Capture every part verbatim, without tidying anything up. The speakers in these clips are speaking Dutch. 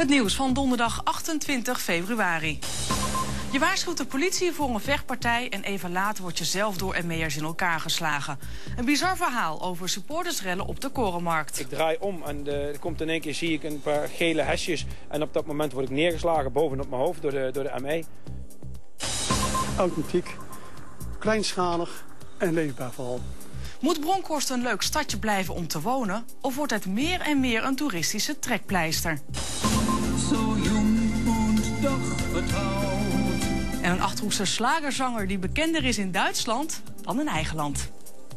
Het nieuws van donderdag achtentwintig februari. Je waarschuwt de politie voor een vechtpartij en even later word je zelf door M E'ers in elkaar geslagen. Een bizar verhaal over supportersrellen op de Korenmarkt. Ik draai om en de, er komt in één keer zie ik een paar gele hesjes. En op dat moment word ik neergeslagen bovenop mijn hoofd door de, door de M E. Authentiek, kleinschalig en leefbaar vooral. Moet Bronkhorst een leuk stadje blijven om te wonen? Of wordt het meer en meer een toeristische trekpleister? Zo jong en toch vertrouwd. En een Achterhoekse slagerzanger die bekender is in Duitsland dan in eigen land.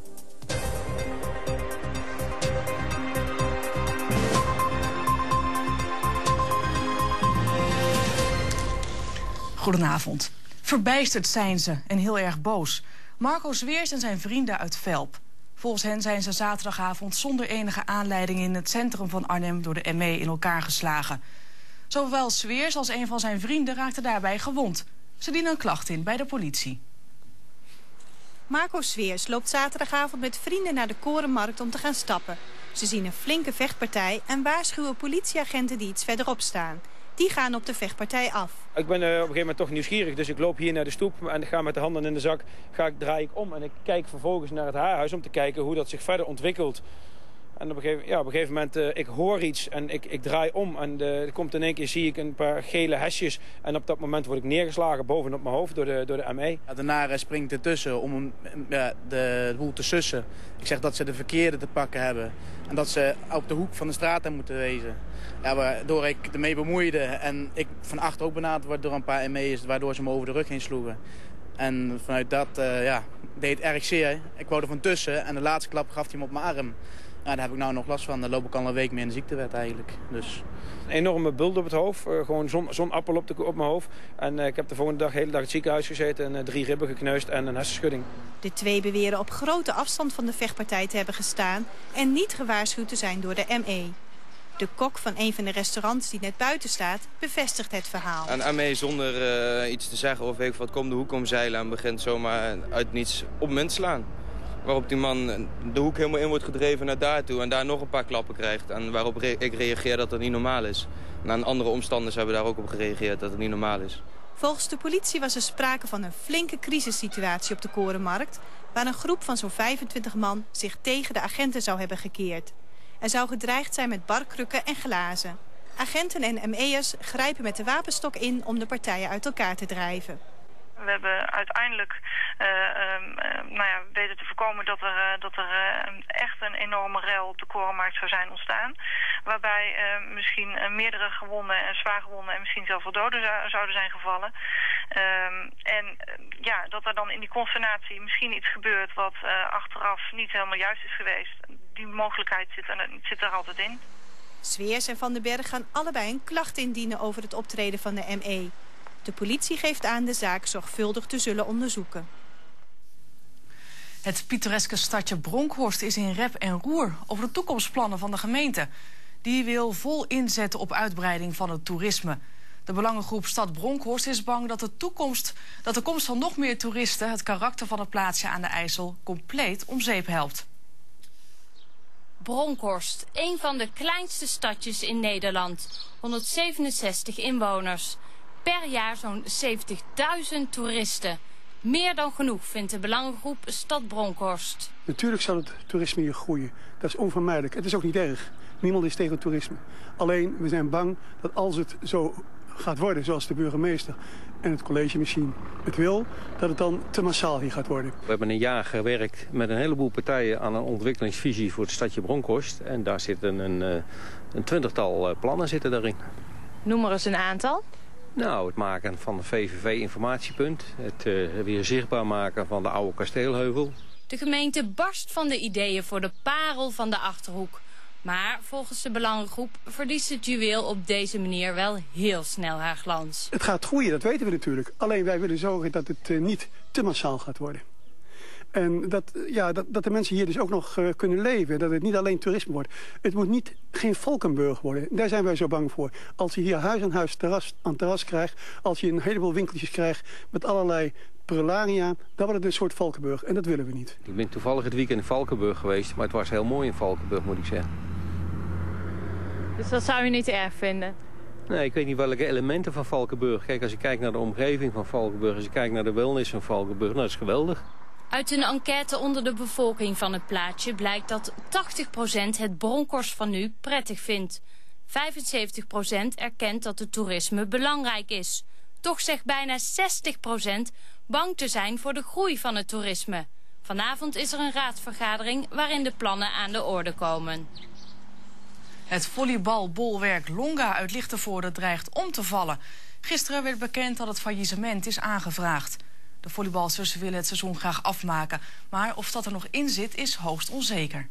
Goedenavond. Verbijsterd zijn ze en heel erg boos. Marco Zweers en zijn vrienden uit Velp. Volgens hen zijn ze zaterdagavond zonder enige aanleiding in het centrum van Arnhem door de M E in elkaar geslagen. Zowel Zweers als een van zijn vrienden raakten daarbij gewond. Ze dienen een klacht in bij de politie. Marco Zweers loopt zaterdagavond met vrienden naar de Korenmarkt om te gaan stappen. Ze zien een flinke vechtpartij en waarschuwen politieagenten die iets verderop staan. Die gaan op de vechtpartij af. Ik ben uh, op een gegeven moment toch nieuwsgierig, dus ik loop hier naar de stoep en ik ga met de handen in de zak, ga ik, draai ik om en ik kijk vervolgens naar het haarhuis om te kijken hoe dat zich verder ontwikkelt. En op een gegeven, ja, op een gegeven moment, uh, ik hoor iets en ik, ik draai om en uh, er komt in één keer zie ik een paar gele hesjes. En op dat moment word ik neergeslagen bovenop mijn hoofd door de, door de M E. Ja, daarna springt ertussen om hem, ja, de, de boel te sussen. Ik zeg dat ze de verkeerde te pakken hebben. En dat ze op de hoek van de straat moeten wezen. Ja, waardoor ik ermee bemoeide en ik van achter ook benaderd word door een paar M E'ers, waardoor ze me over de rug heen sloegen. En vanuit dat uh, ja, deed het erg zeer. Ik wou er van tussen en de laatste klap gaf hij me op mijn arm. Ja, daar heb ik nou nog last van. Daar loop ik al een week mee in de ziektewet eigenlijk. Dus. Een enorme bult op het hoofd, uh, gewoon zo'n zon appel op, de, op mijn hoofd. En uh, ik heb de volgende dag de hele dag in het ziekenhuis gezeten en uh, drie ribben gekneusd en een hersenschudding. De twee beweren op grote afstand van de vechtpartij te hebben gestaan en niet gewaarschuwd te zijn door de M E. De kok van een van de restaurants die net buiten staat bevestigt het verhaal. Een M E zonder uh, iets te zeggen of weet ik wat, komt de hoek omzeilen en begint zomaar uit niets op me te slaan. Waarop die man de hoek helemaal in wordt gedreven naar daar toe en daar nog een paar klappen krijgt. En waarop re ik reageer dat dat niet normaal is. En andere omstanders hebben daar ook op gereageerd dat het niet normaal is. Volgens de politie was er sprake van een flinke crisissituatie op de Korenmarkt, waar een groep van zo'n vijfentwintig man zich tegen de agenten zou hebben gekeerd. Er zou gedreigd zijn met barkrukken en glazen. Agenten en M E'ers grijpen met de wapenstok in om de partijen uit elkaar te drijven. We hebben uiteindelijk uh, uh, nou ja, weten te voorkomen dat er, uh, dat er uh, echt een enorme rel op de Korenmarkt zou zijn ontstaan. Waarbij uh, misschien uh, meerdere gewonden en zwaargewonden en misschien zelfs wel doden zou, zouden zijn gevallen. Um, en uh, ja, dat er dan in die consternatie misschien iets gebeurt wat uh, achteraf niet helemaal juist is geweest. Die mogelijkheid zit er, zit er altijd in. Zweers en Van den Berg gaan allebei een klacht indienen over het optreden van de M E. De politie geeft aan de zaak zorgvuldig te zullen onderzoeken. Het pittoreske stadje Bronkhorst is in rep en roer over de toekomstplannen van de gemeente. Die wil vol inzetten op uitbreiding van het toerisme. De belangengroep Stad Bronkhorst is bang dat de, toekomst, dat de komst van nog meer toeristen het karakter van het plaatsje aan de IJssel compleet om zeep helpt. Bronkhorst, een van de kleinste stadjes in Nederland. honderdzevenenzestig inwoners. Per jaar zo'n zeventigduizend toeristen. Meer dan genoeg vindt de belangengroep Stad Bronkhorst. Natuurlijk zal het toerisme hier groeien. Dat is onvermijdelijk. Het is ook niet erg. Niemand is tegen toerisme. Alleen, we zijn bang dat als het zo gaat worden, zoals de burgemeester en het college misschien het wil, dat het dan te massaal hier gaat worden. We hebben een jaar gewerkt met een heleboel partijen aan een ontwikkelingsvisie voor het stadje Bronkhorst. En daar zitten een, een twintigtal plannen zitten daarin. Noem maar eens een aantal. Nou, het maken van een V V V-informatiepunt. Het uh, weer zichtbaar maken van de oude kasteelheuvel. De gemeente barst van de ideeën voor de parel van de Achterhoek. Maar volgens de belangengroep verliest het juweel op deze manier wel heel snel haar glans. Het gaat groeien, dat weten we natuurlijk. Alleen wij willen zorgen dat het uh, niet te massaal gaat worden. En dat, ja, dat, dat de mensen hier dus ook nog uh, kunnen leven. Dat het niet alleen toerisme wordt. Het moet niet geen Valkenburg worden. Daar zijn wij zo bang voor. Als je hier huis aan huis terras aan terras krijgt. Als je een heleboel winkeltjes krijgt met allerlei prularia. Dan wordt het een soort Valkenburg. En dat willen we niet. Ik ben toevallig het weekend in Valkenburg geweest. Maar het was heel mooi in Valkenburg, moet ik zeggen. Dus dat zou je niet erg vinden? Nee, ik weet niet welke elementen van Valkenburg. Kijk, als je kijkt naar de omgeving van Valkenburg, als je kijkt naar de wellness van Valkenburg, nou, dat is geweldig. Uit een enquête onder de bevolking van het plaatsje blijkt dat tachtig procent het Bronkhorst van nu prettig vindt. vijfenzeventig procent erkent dat het toerisme belangrijk is. Toch zegt bijna zestig procent bang te zijn voor de groei van het toerisme. Vanavond is er een raadsvergadering waarin de plannen aan de orde komen. Het volleybalbolwerk Longa uit Lichtenvoorde dreigt om te vallen. Gisteren werd bekend dat het faillissement is aangevraagd. De volleybalsters willen het seizoen graag afmaken. Maar of dat er nog in zit is hoogst onzeker.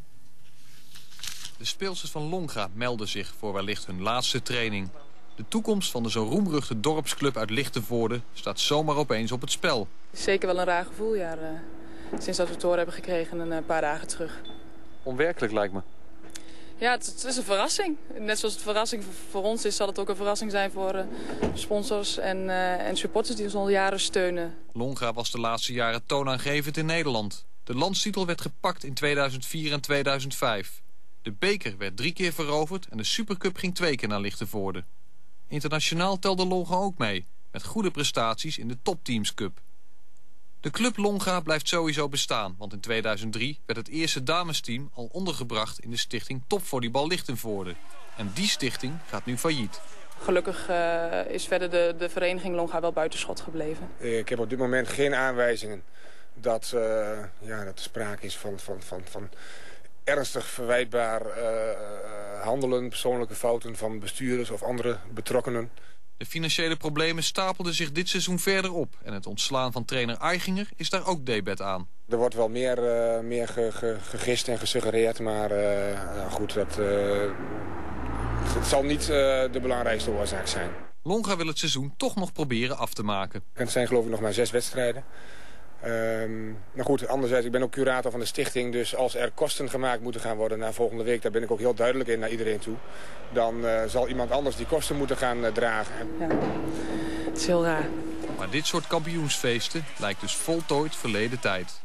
De speelsters van Longa melden zich voor wellicht hun laatste training. De toekomst van de zo roemruchte dorpsclub uit Lichtenvoorde staat zomaar opeens op het spel. Zeker wel een raar gevoel, ja. Uh, sinds dat we het horen hebben gekregen een uh, paar dagen terug. Onwerkelijk lijkt me. Ja, het, het is een verrassing. Net zoals het een verrassing voor, voor ons is, zal het ook een verrassing zijn voor uh, sponsors en, uh, en supporters die ons al jaren steunen. Longa was de laatste jaren toonaangevend in Nederland. De landstitel werd gepakt in tweeduizend vier en tweeduizend vijf. De beker werd drie keer veroverd en de Supercup ging twee keer naar Lichtenvoorde. Internationaal telde Longa ook mee, met goede prestaties in de Top Teams Cup. De club Longa blijft sowieso bestaan, want in tweeduizend drie werd het eerste damesteam al ondergebracht in de stichting Topvolleybal Lichtenvoorde. En die stichting gaat nu failliet. Gelukkig uh, is verder de, de vereniging Longa wel buitenschot gebleven. Ik heb op dit moment geen aanwijzingen dat, uh, ja, dat er sprake is van, van, van, van ernstig verwijtbaar uh, handelen, persoonlijke fouten van bestuurders of andere betrokkenen. De financiële problemen stapelden zich dit seizoen verder op. En het ontslaan van trainer Aichinger is daar ook debet aan. Er wordt wel meer, uh, meer ge, ge, gegist en gesuggereerd, maar uh, nou goed, dat, uh, het zal niet uh, de belangrijkste oorzaak zijn. Longa wil het seizoen toch nog proberen af te maken. Het zijn geloof ik nog maar zes wedstrijden. Um, maar goed, anderzijds, ik ben ook curator van de stichting, dus als er kosten gemaakt moeten gaan worden na volgende week, daar ben ik ook heel duidelijk in naar iedereen toe, dan uh, zal iemand anders die kosten moeten gaan uh, dragen. Ja, het is heel raar. Maar dit soort kampioensfeesten lijkt dus voltooid verleden tijd.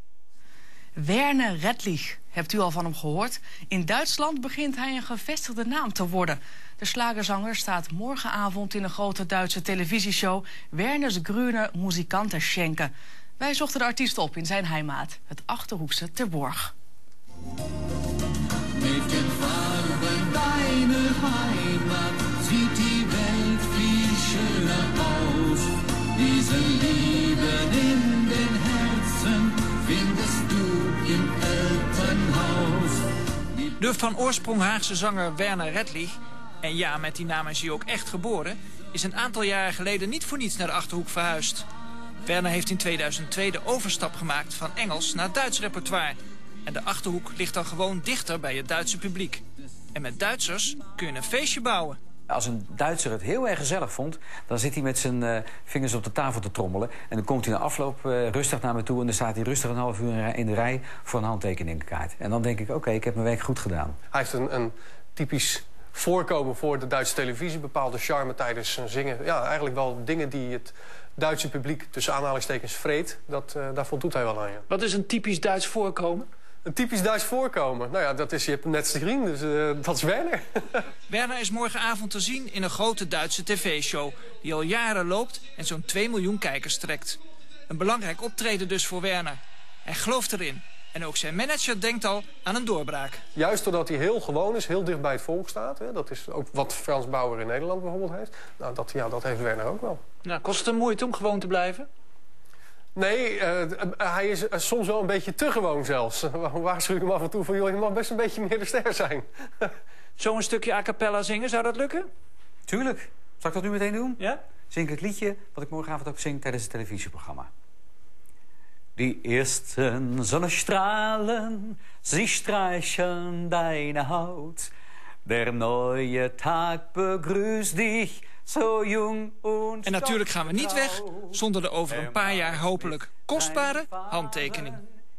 Werner Redlich, hebt u al van hem gehoord? In Duitsland begint hij een gevestigde naam te worden. De slagerzanger staat morgenavond in een grote Duitse televisieshow Werners Grüne Musikanten Schenken. Wij zochten de artiest op in zijn heimaat, het Achterhoekse Terborg. Mit den Farben deiner Heimat sieht die Welt viel schöner aus. Diese Liebe in den Herzen findest du im Elternhaus. De van oorsprong Haagse zanger Werner Redlich, en ja, met die naam is hij ook echt geboren, is een aantal jaren geleden niet voor niets naar de Achterhoek verhuisd. Werner heeft in tweeduizend twee de overstap gemaakt van Engels naar Duits repertoire. En de Achterhoek ligt dan gewoon dichter bij het Duitse publiek. En met Duitsers kun je een feestje bouwen. Als een Duitser het heel erg gezellig vond, dan zit hij met zijn uh, vingers op de tafel te trommelen. En dan komt hij na afloop uh, rustig naar me toe en dan staat hij rustig een half uur in de rij voor een handtekeningkaart. En dan denk ik, oké, okay, ik heb mijn werk goed gedaan. Hij heeft een, een typisch voorkomen voor de Duitse televisie, bepaalde charme tijdens zijn zingen. Ja, eigenlijk wel dingen die het Duitse publiek tussen aanhalingstekens vreet. Dat, uh, daar voldoet hij wel aan, ja. Wat is een typisch Duits voorkomen? Een typisch Duits voorkomen? Nou ja, dat is, je hebt hem net gezien, dus uh, dat is Werner. Werner is morgenavond te zien in een grote Duitse tv-show die al jaren loopt en zo'n twee miljoen kijkers trekt. Een belangrijk optreden dus voor Werner. Hij gelooft erin. En ook zijn manager denkt al aan een doorbraak. Juist doordat hij heel gewoon is, heel dicht bij het volk staat. Hè, dat is ook wat Frans Bauer in Nederland bijvoorbeeld heeft. Nou, dat, ja, dat heeft Werner ook wel. Nou, kost het een moeite om gewoon te blijven? Nee, uh, hij is uh, soms wel een beetje te gewoon zelfs. Waarschuw ik hem af en toe van, joh, je mag best een beetje meer de ster zijn. Zo'n stukje a cappella zingen, zou dat lukken? Tuurlijk. Zal ik dat nu meteen doen? Ja? Zing ik het liedje wat ik morgenavond ook zing tijdens het televisieprogramma. Die ersten Sonnenstrahlen, sie streichen deine Haut. Der neue Tag begrüßt dich, zo jong und... En natuurlijk gaan we niet weg zonder de over een paar jaar hopelijk kostbare handtekening.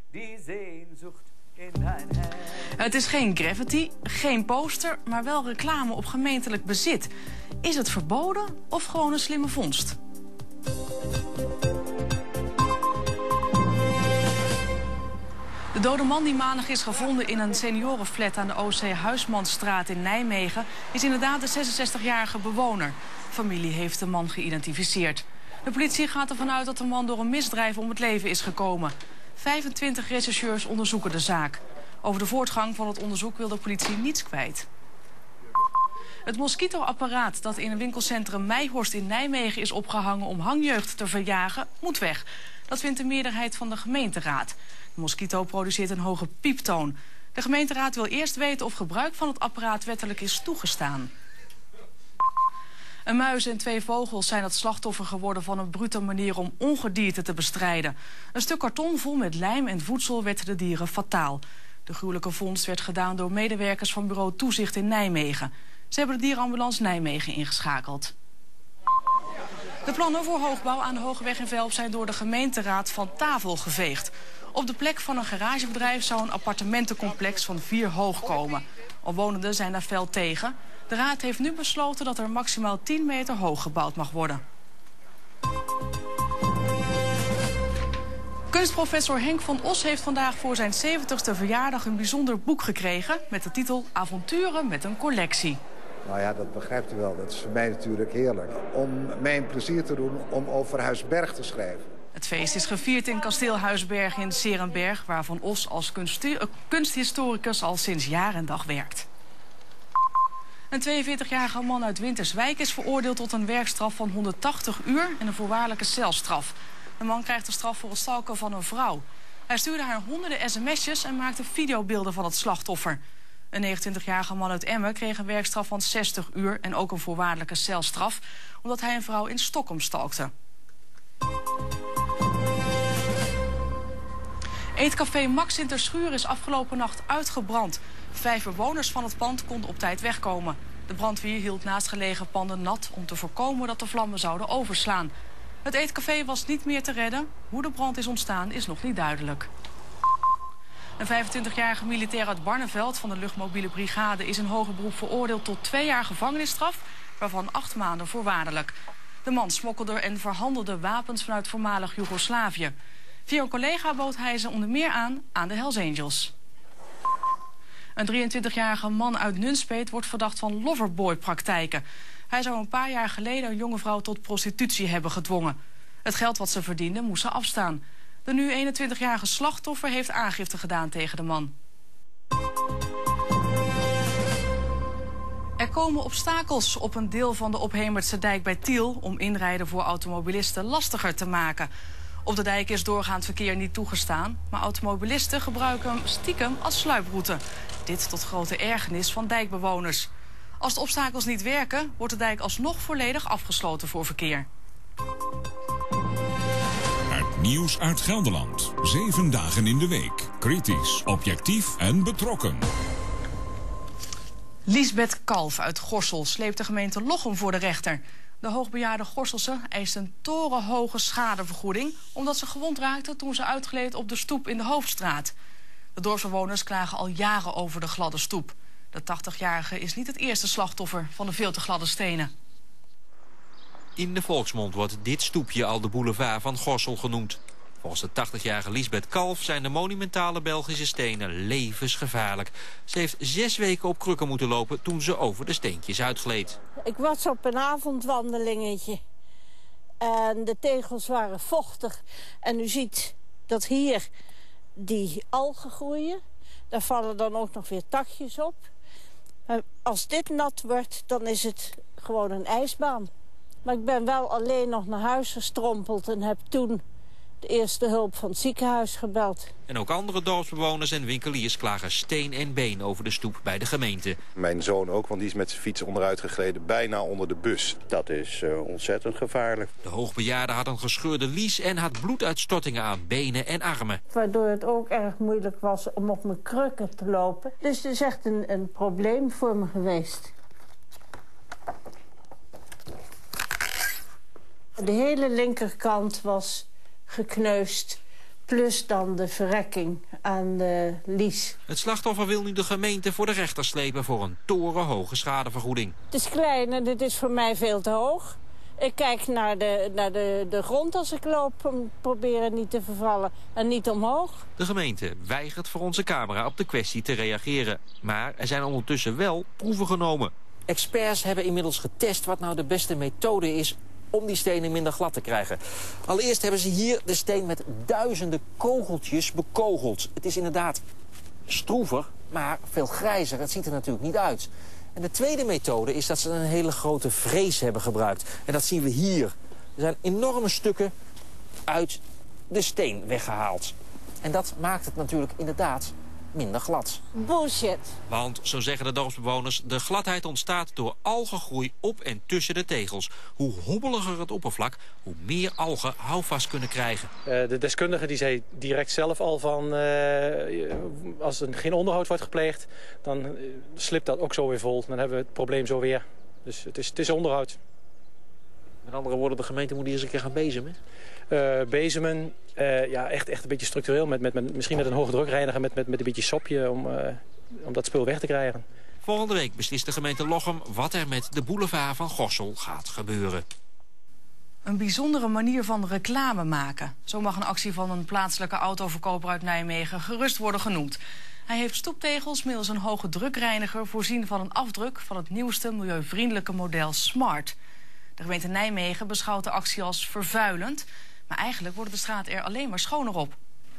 Het is geen graffiti, geen poster, maar wel reclame op gemeentelijk bezit. Is het verboden of gewoon een slimme vondst? De dode man die maandag is gevonden in een seniorenflat aan de O C Huismanstraat in Nijmegen is inderdaad de zesenzestigjarige bewoner. Familie heeft de man geïdentificeerd. De politie gaat ervan uit dat de man door een misdrijf om het leven is gekomen. vijfentwintig rechercheurs onderzoeken de zaak. Over de voortgang van het onderzoek wil de politie niets kwijt. Het mosquitoapparaat dat in een winkelcentrum Meijhorst in Nijmegen is opgehangen om hangjeugd te verjagen, moet weg. Dat vindt de meerderheid van de gemeenteraad. De mosquito produceert een hoge pieptoon. De gemeenteraad wil eerst weten of gebruik van het apparaat wettelijk is toegestaan. Een muis en twee vogels zijn het slachtoffer geworden van een brute manier om ongedierte te bestrijden. Een stuk karton vol met lijm en voedsel werd de dieren fataal. De gruwelijke vondst werd gedaan door medewerkers van bureau Toezicht in Nijmegen. Ze hebben de dierenambulance Nijmegen ingeschakeld. De plannen voor hoogbouw aan de Hogeweg in Velp zijn door de gemeenteraad van tafel geveegd. Op de plek van een garagebedrijf zou een appartementencomplex van vier hoog komen. Omwonenden zijn daar fel tegen. De raad heeft nu besloten dat er maximaal tien meter hoog gebouwd mag worden. Kunstprofessor Henk van Os heeft vandaag voor zijn zeventigste verjaardag een bijzonder boek gekregen met de titel Avonturen met een collectie. Nou ja, dat begrijpt u wel. Dat is voor mij natuurlijk heerlijk. Om mij een plezier te doen om over Huisberg te schrijven. Het feest is gevierd in kasteel Huisberg in 's Heerenberg, waar Van Os als kunsthistoricus al sinds jaar en dag werkt. Een tweeënveertigjarige man uit Winterswijk is veroordeeld tot een werkstraf van honderdtachtig uur en een voorwaardelijke celstraf. De man krijgt de straf voor het stalken van een vrouw. Hij stuurde haar honderden sms'jes en maakte videobeelden van het slachtoffer. Een negenentwintigjarige man uit Emmen kreeg een werkstraf van zestig uur en ook een voorwaardelijke celstraf, omdat hij een vrouw in Stockholm stalkte. Eetcafé Max in Terschuur is afgelopen nacht uitgebrand. Vijf bewoners van het pand konden op tijd wegkomen. De brandweer hield naastgelegen panden nat om te voorkomen dat de vlammen zouden overslaan. Het eetcafé was niet meer te redden. Hoe de brand is ontstaan is nog niet duidelijk. Een vijfentwintigjarige militair uit Barneveld van de luchtmobiele brigade is in hoger beroep veroordeeld tot twee jaar gevangenisstraf, waarvan acht maanden voorwaardelijk. De man smokkelde en verhandelde wapens vanuit voormalig Joegoslavië. Via een collega bood hij ze onder meer aan aan de Hells Angels. Een drieëntwintigjarige man uit Nunspeet wordt verdacht van loverboy-praktijken. Hij zou een paar jaar geleden een jonge vrouw tot prostitutie hebben gedwongen. Het geld wat ze verdiende moest ze afstaan. De nu eenentwintigjarige slachtoffer heeft aangifte gedaan tegen de man. Er komen obstakels op een deel van de Ophemertse dijk bij Tiel om inrijden voor automobilisten lastiger te maken. Op de dijk is doorgaand verkeer niet toegestaan, maar automobilisten gebruiken hem stiekem als sluiproute. Dit tot grote ergernis van dijkbewoners. Als de obstakels niet werken, wordt de dijk alsnog volledig afgesloten voor verkeer. Het nieuws uit Gelderland. Zeven dagen in de week. Kritisch, objectief en betrokken. Liesbeth Kalf uit Gorssel sleept de gemeente Lochem voor de rechter. De hoogbejaarde Gorsselse eist een torenhoge schadevergoeding omdat ze gewond raakte toen ze uitgleed op de stoep in de Hoofdstraat. De dorpsbewoners klagen al jaren over de gladde stoep. De tachtigjarige is niet het eerste slachtoffer van de veel te gladde stenen. In de volksmond wordt dit stoepje al de boulevard van Gorssel genoemd. Volgens de tachtigjarige Liesbeth Kalf zijn de monumentale Belgische stenen levensgevaarlijk. Ze heeft zes weken op krukken moeten lopen toen ze over de steentjes uitgleed. Ik was op een avondwandelingetje. En de tegels waren vochtig. En u ziet dat hier die algen groeien. Daar vallen dan ook nog weer takjes op. Als dit nat wordt, dan is het gewoon een ijsbaan. Maar ik ben wel alleen nog naar huis gestrompeld en heb toen de eerste hulp van het ziekenhuis gebeld. En ook andere dorpsbewoners en winkeliers klagen steen en been over de stoep bij de gemeente. Mijn zoon ook, want die is met zijn fiets onderuit gegleden, bijna onder de bus. Dat is uh, ontzettend gevaarlijk. De hoogbejaarde had een gescheurde lies en had bloeduitstortingen aan benen en armen. Waardoor het ook erg moeilijk was om op mijn krukken te lopen. Dus het is echt een, een probleem voor me geweest. De hele linkerkant was gekneusd, plus dan de verrekking aan de lies. Het slachtoffer wil nu de gemeente voor de rechter slepen voor een torenhoge schadevergoeding. Het is klein en dit is voor mij veel te hoog. Ik kijk naar de, naar de, de grond als ik loop en probeer niet te vervallen en niet omhoog. De gemeente weigert voor onze camera op de kwestie te reageren. Maar er zijn ondertussen wel proeven genomen. Experts hebben inmiddels getest wat nou de beste methode is om die stenen minder glad te krijgen. Allereerst hebben ze hier de steen met duizenden kogeltjes bekogeld. Het is inderdaad stroever, maar veel grijzer. Het ziet er natuurlijk niet uit. En de tweede methode is dat ze een hele grote vrees hebben gebruikt. En dat zien we hier. Er zijn enorme stukken uit de steen weggehaald. En dat maakt het natuurlijk inderdaad minder glad. Bullshit. Want, zo zeggen de dorpsbewoners, de gladheid ontstaat door algengroei op en tussen de tegels. Hoe hobbeliger het oppervlak, hoe meer algen houvast kunnen krijgen. Uh, de deskundige die zei direct zelf al van, uh, als er geen onderhoud wordt gepleegd, dan uh, slipt dat ook zo weer vol. Dan hebben we het probleem zo weer. Dus het is, het is onderhoud. Met andere woorden, de gemeente moet hier eens een keer gaan bezemen? Uh, bezemen, uh, ja, echt, echt een beetje structureel. Met, met, met, misschien met een hoge drukreiniger, met, met, met een beetje sopje om, uh, om dat spul weg te krijgen. Volgende week beslist de gemeente Lochem wat er met de boulevard van Gorssel gaat gebeuren. Een bijzondere manier van reclame maken. Zo mag een actie van een plaatselijke autoverkoper uit Nijmegen gerust worden genoemd. Hij heeft stoeptegels middels een hoge drukreiniger voorzien van een afdruk van het nieuwste milieuvriendelijke model Smart. De gemeente Nijmegen beschouwt de actie als vervuilend, maar eigenlijk worden de straten er alleen maar schoner op.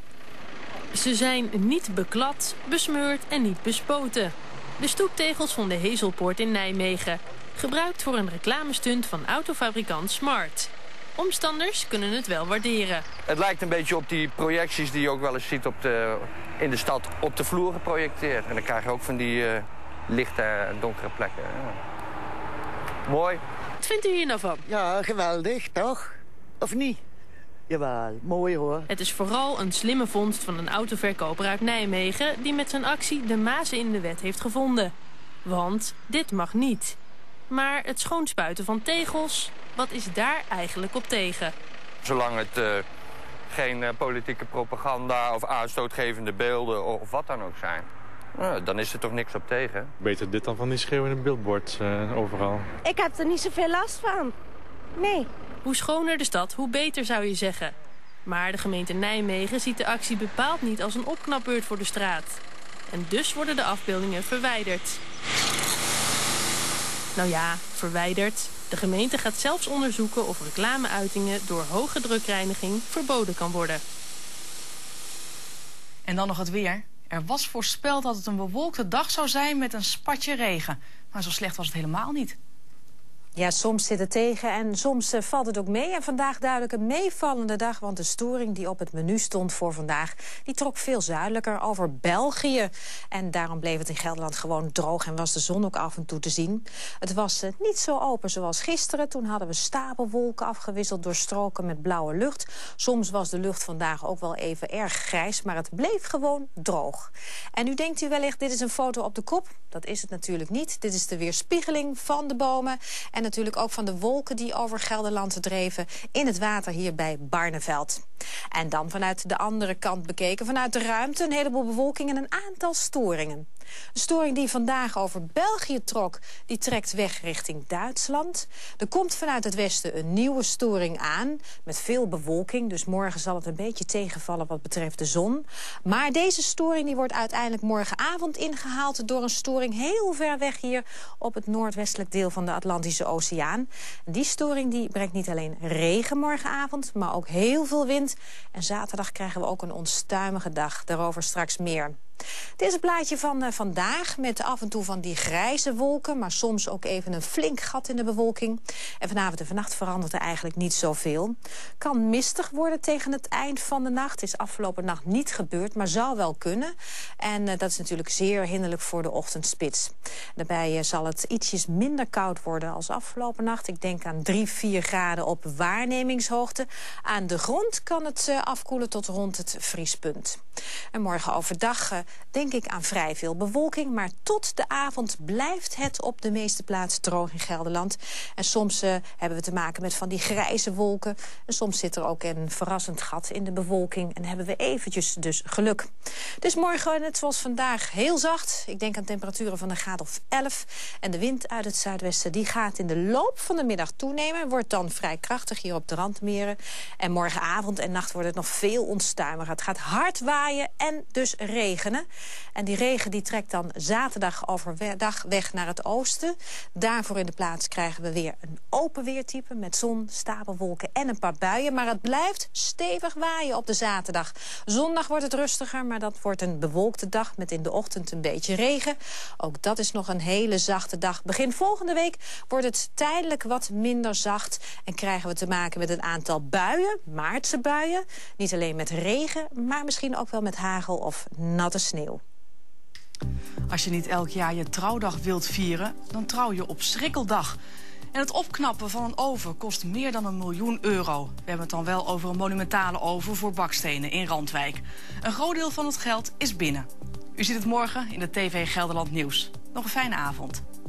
Ze zijn niet beklad, besmeurd en niet bespoten. De stoeptegels van de Hezelpoort in Nijmegen. Gebruikt voor een reclamestunt van autofabrikant Smart. Omstanders kunnen het wel waarderen. Het lijkt een beetje op die projecties die je ook wel eens ziet op de, in de stad op de vloer geprojecteerd. En dan krijg je ook van die uh, lichte en donkere plekken. Ja. Mooi. Wat vindt u hier nou van? Ja, geweldig, toch? Of niet? Jawel, mooi hoor. Het is vooral een slimme vondst van een autoverkoper uit Nijmegen die met zijn actie de mazen in de wet heeft gevonden. Want dit mag niet. Maar het schoonspuiten van tegels, wat is daar eigenlijk op tegen? Zolang het uh, geen uh, politieke propaganda of aanstootgevende beelden of wat dan ook zijn, uh, dan is er toch niks op tegen. Beter dit dan van die schreeuwende billboards uh, overal. Ik heb er niet zoveel last van. Nee. Hoe schoner de stad, hoe beter zou je zeggen. Maar de gemeente Nijmegen ziet de actie bepaald niet als een opknapbeurt voor de straat. En dus worden de afbeeldingen verwijderd. Nou ja, verwijderd. De gemeente gaat zelfs onderzoeken of reclameuitingen door hoge drukreiniging verboden kan worden. En dan nog het weer. Er was voorspeld dat het een bewolkte dag zou zijn met een spatje regen. Maar zo slecht was het helemaal niet. Ja, soms zit het tegen en soms uh, valt het ook mee. En vandaag duidelijk een meevallende dag, want de storing die op het menu stond voor vandaag, die trok veel zuidelijker over België. En daarom bleef het in Gelderland gewoon droog en was de zon ook af en toe te zien. Het was uh, niet zo open zoals gisteren. Toen hadden we stapelwolken afgewisseld door stroken met blauwe lucht. Soms was de lucht vandaag ook wel even erg grijs, maar het bleef gewoon droog. En nu denkt u wellicht, dit is een foto op de kop. Dat is het natuurlijk niet. Dit is de weerspiegeling van de bomen en En natuurlijk ook van de wolken die over Gelderland dreven in het water hier bij Barneveld. En dan vanuit de andere kant bekeken, vanuit de ruimte, een heleboel bewolking en een aantal storingen. De storing die vandaag over België trok, die trekt weg richting Duitsland. Er komt vanuit het westen een nieuwe storing aan, met veel bewolking. Dus morgen zal het een beetje tegenvallen wat betreft de zon. Maar deze storing die wordt uiteindelijk morgenavond ingehaald door een storing heel ver weg hier op het noordwestelijk deel van de Atlantische Oceaan. Die storing die brengt niet alleen regen morgenavond, maar ook heel veel wind. En zaterdag krijgen we ook een onstuimige dag. Daarover straks meer. Dit is het plaatje van uh, vandaag met af en toe van die grijze wolken, maar soms ook even een flink gat in de bewolking. En vanavond en vannacht verandert er eigenlijk niet zoveel. Kan mistig worden tegen het eind van de nacht. Is afgelopen nacht niet gebeurd, maar zou wel kunnen. En uh, dat is natuurlijk zeer hinderlijk voor de ochtendspits. Daarbij uh, zal het ietsjes minder koud worden als afgelopen nacht. Ik denk aan drie, vier graden op waarnemingshoogte. Aan de grond kan het uh, afkoelen tot rond het vriespunt. En morgen overdag uh, denk ik aan vrij veel bewolking. Maar tot de avond blijft het op de meeste plaatsen droog in Gelderland. En soms uh, hebben we te maken met van die grijze wolken. En soms zit er ook een verrassend gat in de bewolking. En hebben we eventjes dus geluk. Dus morgen, net zoals vandaag, heel zacht. Ik denk aan temperaturen van een graad of elf. En de wind uit het zuidwesten die gaat in de loop van de middag toenemen. Wordt dan vrij krachtig hier op de randmeren. En morgenavond en nacht wordt het nog veel onstuimiger. Het gaat hard waaien en dus regenen. En die regen die trekt dan zaterdag overdag weg naar het oosten. Daarvoor in de plaats krijgen we weer een open weertype met zon, stapelwolken en een paar buien. Maar het blijft stevig waaien op de zaterdag. Zondag wordt het rustiger, maar dat wordt een bewolkte dag met in de ochtend een beetje regen. Ook dat is nog een hele zachte dag. Begin volgende week wordt het tijdelijk wat minder zacht en krijgen we te maken met een aantal buien, maartse buien. Niet alleen met regen, maar misschien ook wel met hagel of natte sneeuw. Als je niet elk jaar je trouwdag wilt vieren, dan trouw je op schrikkeldag. En het opknappen van een oven kost meer dan een miljoen euro. We hebben het dan wel over een monumentale oven voor bakstenen in Randwijk. Een groot deel van het geld is binnen. U ziet het morgen in de T V Gelderland Nieuws. Nog een fijne avond.